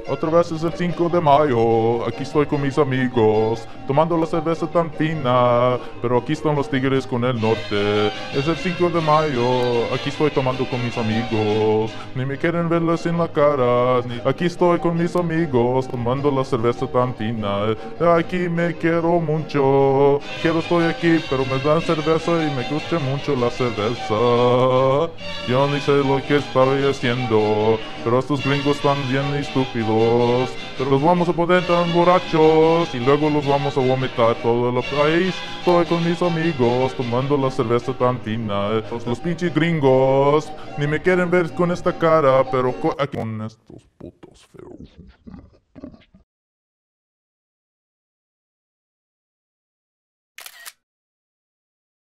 Otra vez es el 5 de mayo, aquí estoy con mis amigos, tomando la cerveza tan fina, pero aquí están los tigres con el norte. Es el 5 de mayo, aquí estoy tomando con mis amigos, ni me quieren verles en la cara. Aquí estoy con mis amigos, tomando la cerveza tan fina. Aquí me quiero mucho, estoy aquí, pero me dan cerveza y me gusta mucho la cerveza. Yo ni sé lo que estoy haciendo, pero estos gringos están bien estúpidos. Pero los vamos a poner tan borrachos y luego los vamos a vomitar todo el país. Estoy con mis amigos tomando la cerveza tan fina. Los pinches gringos ni me quieren ver con esta cara, pero aquí con estos putos feos.